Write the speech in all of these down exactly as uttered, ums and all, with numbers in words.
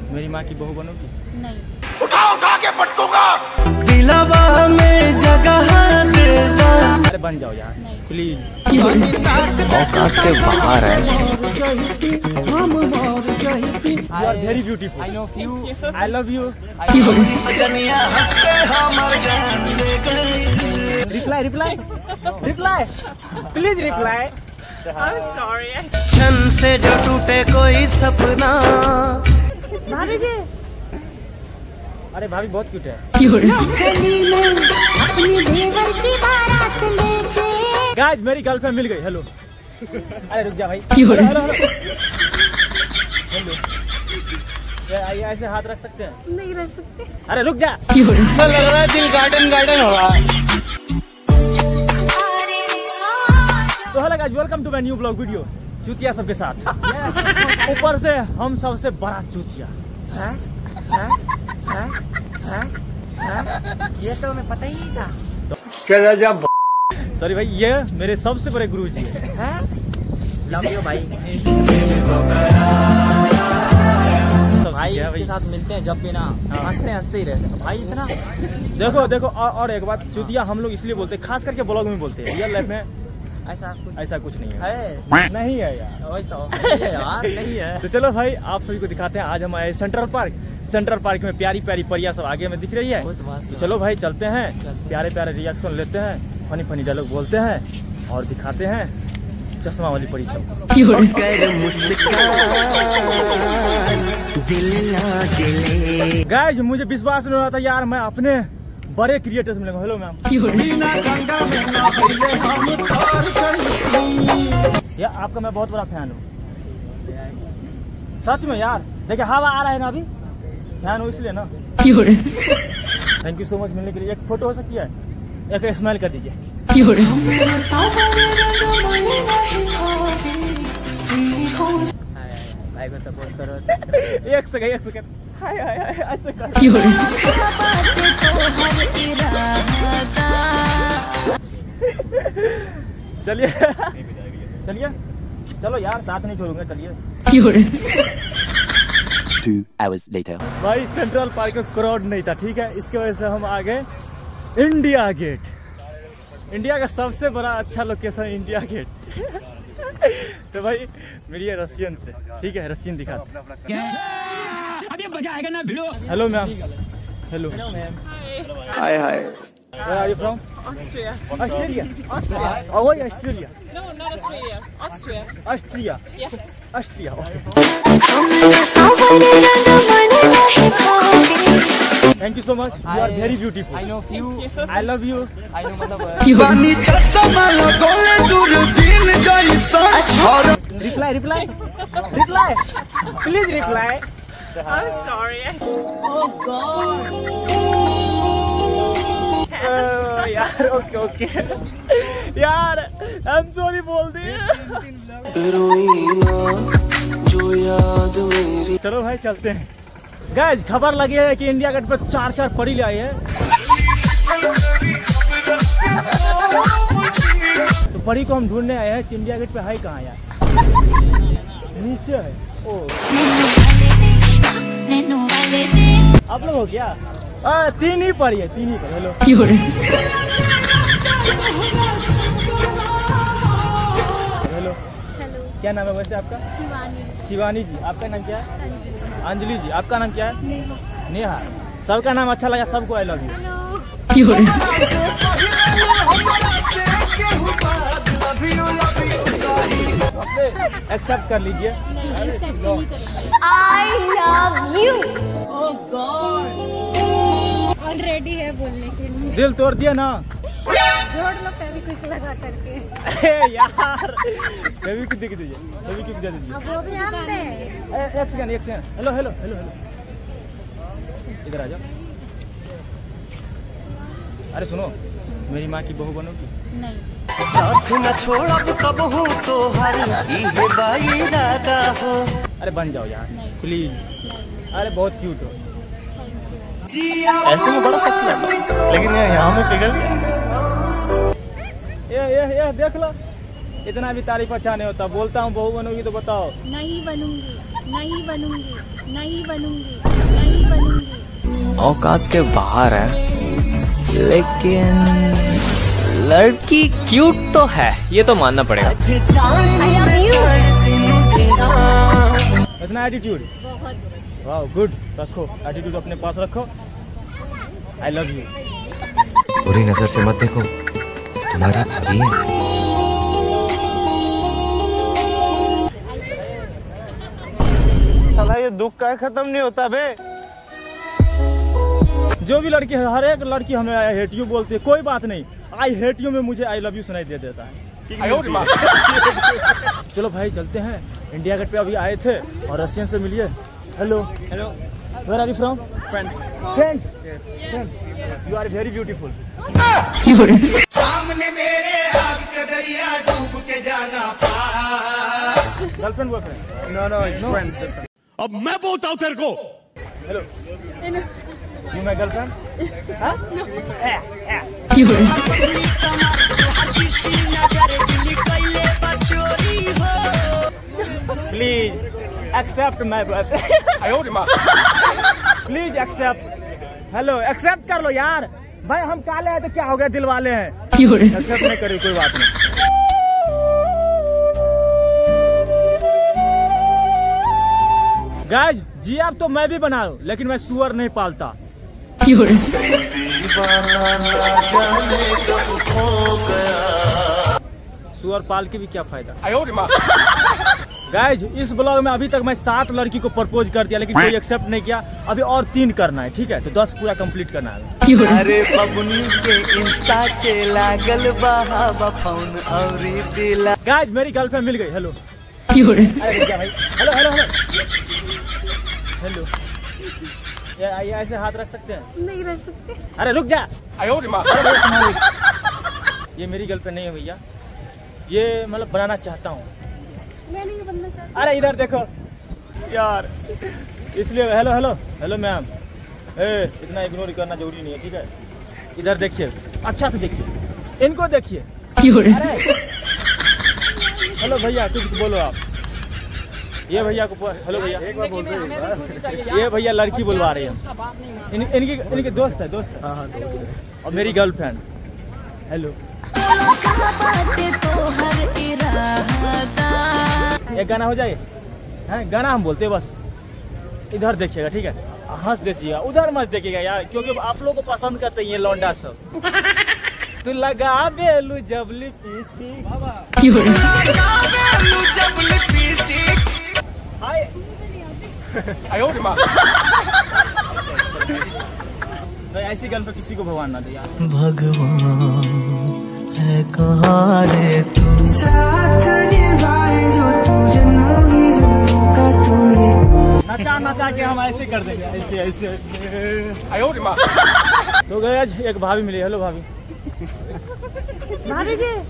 मेरी माँ की बहू बनोगी? नहीं। उठा उठा के पटकूंगा। दिलवा में जगह दे दो। अरे बन जाओ यार प्लीज। औकात के बाहर है। You are very beautiful. I know you. I love you. Reply, reply, reply. Please reply. I'm sorry. क्षण से जो टूटे कोई सपना। भाभी जी। अरे भाभी बहुत क्यूट है। गाइस मेरी गर्लफ्रेंड मिल गई। हेलो। अरे रुक जा भाई। Hello hello hello. ये ऐसे हाथ रख सकते हैं? नहीं रख सकते। अरे रुक जा। तो लग रहा है दिल गार्डन गार्डन हो रहा है। तो hello guys welcome to my new blog video. चूतिया सबके साथ। ऊपर से हम सबसे बड़ा चूतिया। हैं? हैं? हैं? हैं? हैं? ये तो हमें पता ही नहीं था। सॉरी भाई ये मेरे सबसे बड़े गुरुजी हैं। लव यू भाई। भाई के साथ मिलते हैं जब भी ना हंसते हंसते ही रहते हैं भाई इतना। देखो देखो और, और एक बात चूतिया हम लोग इसलिए बोलते हैं खास करके ब्लॉग में बोलते हैं। रियल लाइफ में ऐसा कुछ ऐसा कुछ नहीं है, है? नहीं है यार। वही तो नहीं है यार नहीं है। तो चलो भाई आप सभी को दिखाते हैं। आज हम आए सेंट्रल पार्क। सेंट्रल पार्क में प्यारी प्यारी परिया सब आगे में दिख रही है। तो चलो भाई चलते हैं, प्यारे प्यारे रिएक्शन लेते हैं, फनी फनी डायलॉग बोलते हैं और दिखाते हैं चश्मा वाली परी सब। गाइस मुझे विश्वास नहीं हो रहा था यार मैं अपने बड़े क्रिएटर्स मिलेंगे। Hello ma'am. यार आपका मैं बहुत बड़ा फैन हूँ सच में यार। देखिए हवा आ रहा है ना अभी, फैन हूँ इसलिए ना। थैंक यू सो मच मिलने के लिए। एक फोटो हो सकती है? एक स्माइल कर दीजिए। भाई को सपोर्ट करो। एक सेकंड एक सेकंड। हाय हाय हाय ऐसे कर। चलिए चलिए चलो यार साथ नहीं छोड़ूंगा। चलिए। Two hours later. भाई सेंट्रल पार्क में क्राउड नहीं था ठीक है, इसके वजह से हम आ गए इंडिया गेट। इंडिया का सबसे बड़ा अच्छा लोकेशन इंडिया गेट। तो भाई मेरी है रशियन से ठीक है, रशियन दिखाते। अभी मजा आएगा ना भिड़ो। Hello ma'am. Hello ma'am. Hi hi. Where are you from? Austria. Australia. Austria. Oh, why Australia? No, not Australia. Austria. Austria. Yeah. Austria. Okay. Thank you so much. You are very beautiful. I know you. I love you. I know मतलब। Reply, reply, reply. Please reply. I'm sorry. Oh God. Uh, यार okay okay यार I am sorry बोल दी। चलो भाई चलते हैं। Guys खबर लगी है कि इंडिया गेट पर चार चार परी ले आई है। तो परी को हम ढूंढने आए हैं। इंडिया गेट पे है कहाँ यार? नीचे है। ओ आप लोग हो क्या? आ, तीन ही परी है, तीन ही परी। हेलो। हेलो। हेलो। क्या नाम है वैसे आपका? शिवानी। शिवानी जी। आपका नाम क्या है? अंजलि। अंजलि जी। आपका नाम क्या है? नेहा। नेहा। सबका नाम अच्छा लगा, सबको आई लव यू। एक्सेप्ट कर लीजिए। I love you. Oh God. Already है बोलने के लिए। दिल तोड़ दिया ना। जोड़ लो फेविक्विक लगा करके। यार फेविक्विक दे दीजिए, फेविक्विक दे दीजिए। अब वो भी हम दे। एक सेकंड एक second. Hello hello hello hello इधर आ जाओ। अरे सुनो मेरी माँ की बहू बनोगी? नहीं। साथ न छोड़ब कब हूँ तो हर हो। अरे बन जाओ यार प्लीज। अरे बहुत क्यूट हो। ऐसे में बड़ा सख्त लगा लेकिन यार यहाँ में पिघल गया। ये ये ये देख लो इतना भी तारीफ अच्छा नहीं होता। बोलता हूँ बहू बनोगी तो बताओ। नहीं बनूंगी, नहीं बनूंगी, नहीं बनूंगी, नहीं बनूंगी। औकात के बाहर है, लेकिन लड़की क्यूट तो है, ये तो मानना पड़ेगा। I love you। इतना एटीट्यूड, बहुत। वाह गुड, रखो एटीट्यूड अपने पास रखो। I love you. बुरी नजर से मत देखो, तुम्हारी भाभी है। साला ये दुख का खत्म नहीं होता बे। जो भी लड़की है, हर एक लड़की हमें आई हेट यू बोलती है, कोई बात नहीं, आई हेट यू में मुझे आई लव यू सुनाई दे देता है। चलो भाई चलते हैं, इंडिया गेट पे अभी आए थे और रशियन से मिलिए। Hello hello, where are you from? Friends friends friends, you are very beautiful. सामने मेरे आग का दरिया डूब के जाना पार। Girlfriend boyfriend? No no it's friend. अब मैं बोलता हूँ तेरे को। Hello, you my girlfriend? हाँ? Please accept my boyfriend, please accept. Hello, accept कर लो यार। भाई हम काले हैं तो क्या हो गया, दिल वाले हैं। एक्सेप्ट नहीं करिए, कोई बात नहीं। गाइज जी आप तो मैं भी बना लूं, लेकिन मैं सुअर नहीं पालता। सुअर पाल के भी क्या फायदा। गाइज इस ब्लॉग में अभी तक मैं सात लड़की को प्रपोज कर दिया, लेकिन कोई एक्सेप्ट नहीं किया। अभी और तीन करना है, ठीक है, तो दस पूरा कंप्लीट करना है। अरे बबुनी के इंस्टा के लागल बहावा फोन और दिला। गाइज मेरी गर्लफ्रेंड मिल गई। हेलो, अरे रुक जा भाई। हेलो हेलो हेलो हेलो, ये ये ऐसे हाथ रख सकते हैं? नहीं रख सकते। अरे रुक जा। ये मेरी गर्लफ्रेंड नहीं है भैया, ये मतलब बनाना चाहता हूँ। मैं नहीं बनना चाहती। अरे इधर देखो यार, इसलिए हेलो हेलो हेलो मैम, ए इतना इग्नोर करना जरूरी नहीं है, ठीक है। इधर देखिए, अच्छा से देखिए, इनको देखिए। अरे हेलो भैया, कुछ बोलो आप। ये भैया को हेलो भैया, एक बार बोल दो। ये भैया लड़की बुलवा रही है, इन, इनकी इनकी दोस्त है, दोस्त है। हाँ हाँ दोस्त है। और मेरी गर्लफ्रेंड। हेलो, एक गाना हो जाए, हैं गाना हम बोलते हैं बस। इधर देखिएगा, ठीक है, हंस देखिएगा, उधर मत देखिएगा यार, क्योंकि आप लोग को पसंद करते हैं ये लौंडा सब। तू लगा बेलू जब लिपस्टिक, ऐसी गल पे किसी को भगवान ना दे यार। भगवान है कहाँ रे तू, साथ निभाए जो तू जन्मों ही जन्मों का तू ही। नचा नचा के हम ऐसे कर देंगे, ऐसे ऐसे। तो गया एक भाभी मिली। हेलो भाभी। भाभी जी,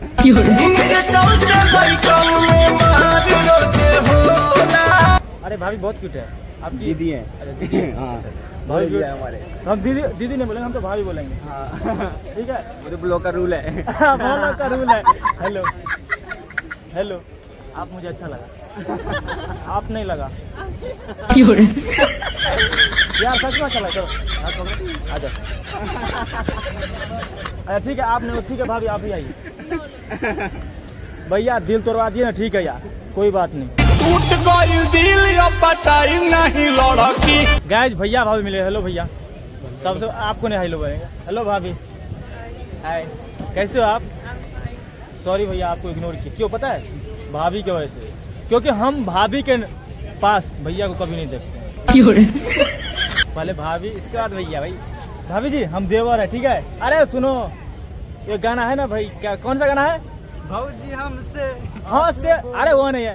अरे भाभी बहुत क्यूट है। आप दीदी है? अरे दीदी हाँ, भाभी दीदी है हमारे। हम दीदी दीदी नहीं बोलेंगे, हम तो भाभी बोलेंगे। हाँ ठीक है, वो तो ब्लॉग का रूल है। ब्लॉग का रूल है। हेलो हेलो, आप मुझे अच्छा लगा, आप नहीं लगा यार, सच में अच्छा लगा। चलो आ जाओ। अरे ठीक है, आपने ठीक है भाभी, आप ही आइए। भैया दिल तोड़वा दिए ना, ठीक है यार, कोई बात नहीं। टूट गई दिल अब टाइम नहीं लड़की। गाइस भैया भाभी मिले। हेलो भैया, सबसे आपको नहीं हेलो बोलेंगे। हेलो भाभी, हाय, कैसे हो आप? सॉरी भैया, आपको इग्नोर किया। क्यों पता है? भाभी की वजह से, क्योंकि हम भाभी के पास भैया को कभी नहीं देखते। पहले भाभी, इसके बाद भैया। भाई भाभी जी हम देवर है, ठीक है। अरे सुनो, ये गाना है ना भाई, क्या कौन सा गाना है? भाजी हमसे हाँ से, अरे वो नहीं है,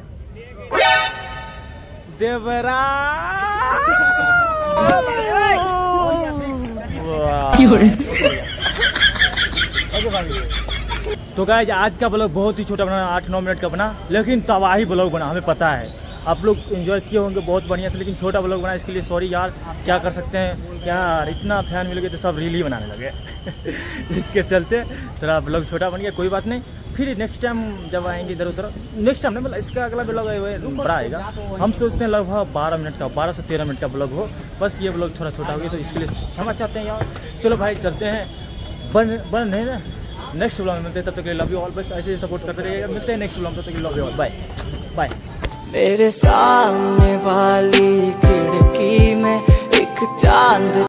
देवरा। तो गाइज आज का ब्लॉग बहुत ही छोटा बना, आठ नौ मिनट का बना, लेकिन तबाही ब्लॉग बना, हमें पता है। आप लोग एंजॉय किए होंगे बहुत बढ़िया से, लेकिन छोटा ब्लॉग बना, इसके लिए सॉरी यार। क्या कर सकते हैं यार, इतना फैन मिल गए तो सब रील ही बनाने लगे। इसके चलते थोड़ा ब्लॉग छोटा बन गया, कोई बात नहीं। फिर नेक्स्ट टाइम जब आएंगे इधर उधर, नेक्स्ट टाइम नहीं मतलब इसका अगला ब्लॉग बड़ा आएगा। हम सोचते हैं लगभग बारह मिनट का, बारह से तेरह मिनट का ब्लॉग हो, बस ये ब्लॉग थोड़ा छोटा हो गया तो इसके लिए क्षमा चाहते हैं यार। चलो भाई चलते हैं, बन बन नहीं ना, नेक्स्ट ब्लॉग में मिलते हैं, तब तक के लिए लव यू ऑल। बस ऐसे ही सपोर्ट करते रहिएगा, मिलते हैं नेक्स्ट ब्लॉग में, तब तक के लिए love you all, bye bye. मेरे सामने वाली खिड़की में एक चांद